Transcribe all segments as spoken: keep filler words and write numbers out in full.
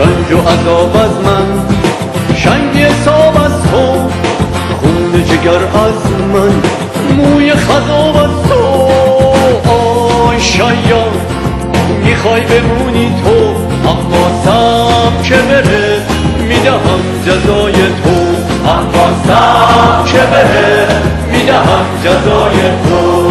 رنج و عذاب از من، شنگ حساب از تو، خون جگر از من، موی خضاب از تو. آی شیاد میخوای بمونی تو، اما سب که بره میدهم جزای تو، اما سب که بره میدهم جزای تو.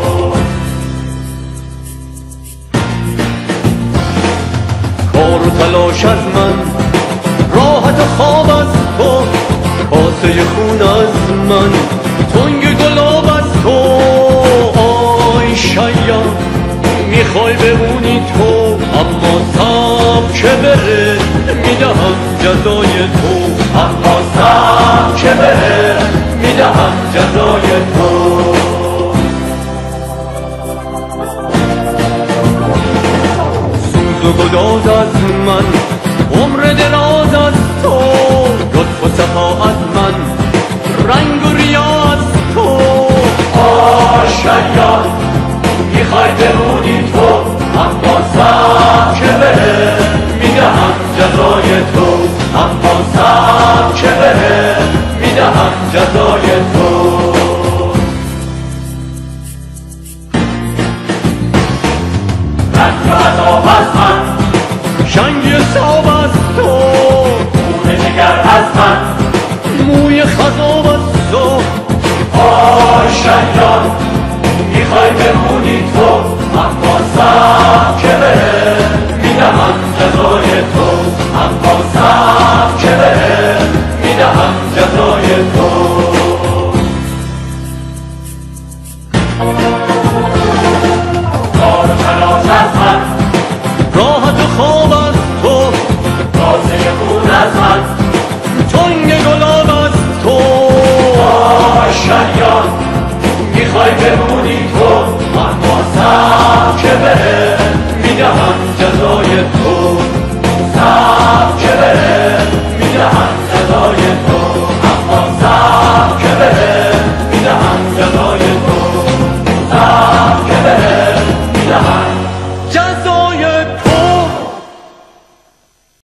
کار و تلاش از من، راحت و خواب از تو، کاسه خون از من، تنگ گلاب از تو. آی شیاد میخوای بمونی تو، اما سب که بره میدهم جزای تو، اما سب که بره میدهم جزای تو. سوز و گداز از من، عمر دراز از تو، لطف و صفا از من، رنگ و ریا از تو. آه شیاد میخوای بمونی تو، اما سب که بره میدهم جزای تو، اما سب که بره میدهم جزای تو. رنج و عذاب از من، شنگ حساب از تو، خون جگر از من، موی خضاب از تو. آی شیاد میخوای بمونی تو، اما سب که بره میدهم جزای تو، اما سب که بره میدهم جزای تو. کار و تلاش از من، راحت و خواب از تو، کاسه خون از من، تنگ گلاب از تو. آی شیاد میخوای بمونی تو، اما سب که بره میدهم جزای تو، سب که بره میدهم جزای تو، اما سب که بره